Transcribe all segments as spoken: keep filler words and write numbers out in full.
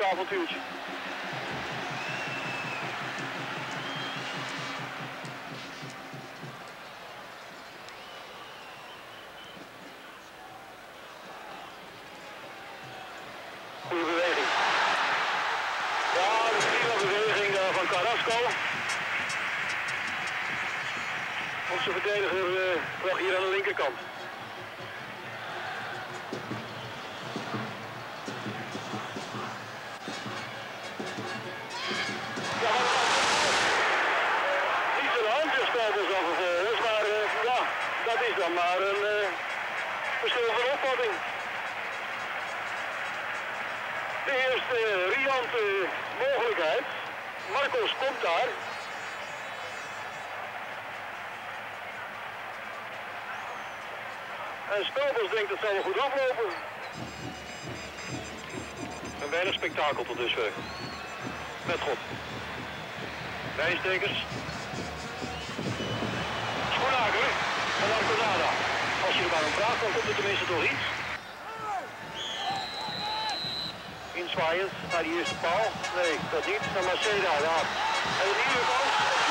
avontuurtje. Goede beweging. Ja, de prima beweging uh, van Carrasco. Onze verdediger uh, lag hier aan de linkerkant. Ja, niet een handjesspel dus dan vervolgens, maar uh, ja, dat is dan maar een uh, verschil van opvatting. De eerste uh, riante mogelijkheid. Marcos komt daar. En Spelbos denkt dat zal wel goed aflopen. Een weinig spektakel tot dusver. Met God. Wijnstekers. Schoenhaker. En dan Conada. Als je er maar om vraagt, dan komt er tenminste toch iets. Inzwaaiend naar die eerste paal. Nee, dat niet. Naar Maceda, ja. En een nieuwe kans.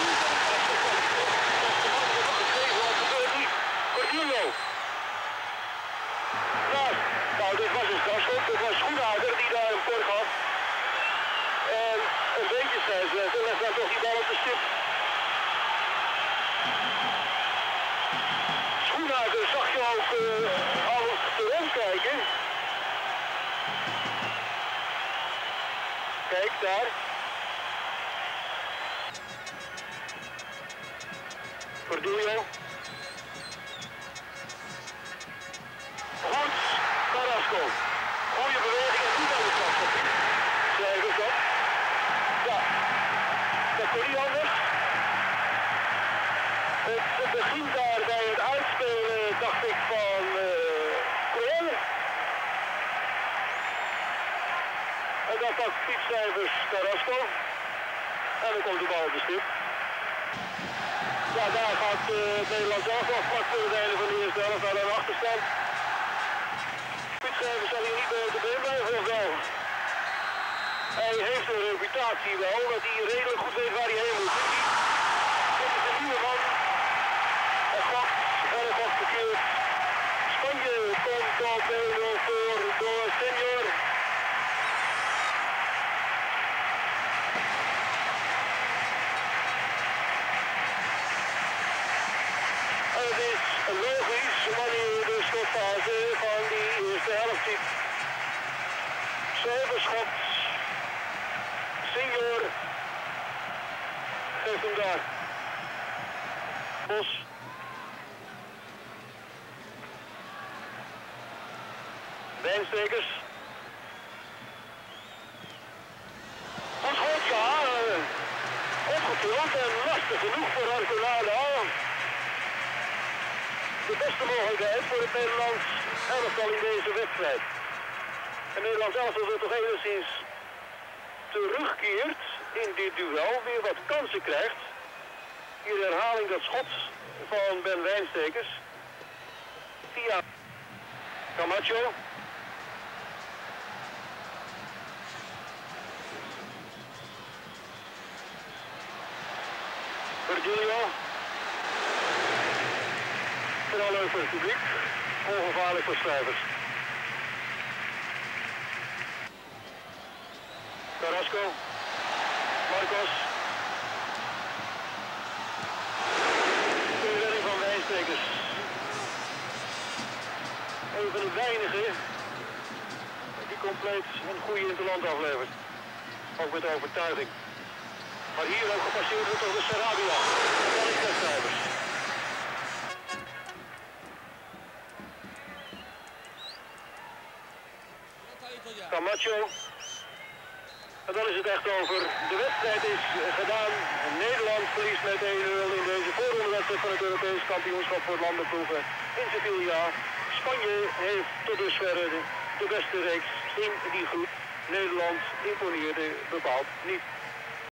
Cortillo. Nou, nou, dit was een strafschop. Het was Schoenhaker die daar een voor gaf. En een beetje schijflet. En legt dan toch die bal op de stip. Schoenhaker zag je ook uh, al te rondkijken. Kijk, daar. Cortillo. Goed, Carrasco. Goeie beweging en goed aan de strafschop. Cijfers dat. Ja, dat kon niet anders. Het begint daar bij het uitspelen, dacht ik, van uh, Kroon. En dan pakt fietscijfers Carrasco. En dan komt de bal op de stip. Ja, daar gaat uh, het Nederlands elftal vlak voor het einde van de eerste helft naar een achterstand. Fietscijfers zal hier niet bij de been blijven, of wel? Hij heeft een reputatie wel, dat hij redelijk goed weet waar hij heen moet. Dit is een nieuwe man. Hij gaat en hij gaat verkeerd. Spanje komt op één nul voor door Senior. En het is logisch wanneer je de slotfase van die eerste helft ziet. Cijferschot. Senior geeft hem daar. Bos. Wijnstekers. Goed schot, ja. Uh, opgetild en lastig genoeg voor Arconada. De beste mogelijkheid voor het Nederlands elftal in deze wedstrijd. Het Nederlands elftal wil toch enigszins terugkeert in dit duel, weer wat kansen krijgt. Hier de herhaling dat schot van Ben Wijnstekers. Via Camacho. Virgilio. Vooral leuk voor het publiek. Ongevaarlijk voor schrijvers. Carrasco. Marcos. De redding van Wijnstekers. Een van de weinigen die compleet een goede interland aflevert. Ook met overtuiging. Maar hier ook gepasseerd wordt door de Sarabia. Dat is de schrijvers. Camacho. En dan is het echt over. De wedstrijd is gedaan. Nederland verliest met één nul in deze voorrondewedstrijd van het Europees kampioenschap voor landenploegen in Sevilla. Spanje heeft tot dusver de, de beste reeks in die groep. Nederland imponeerde bepaald niet.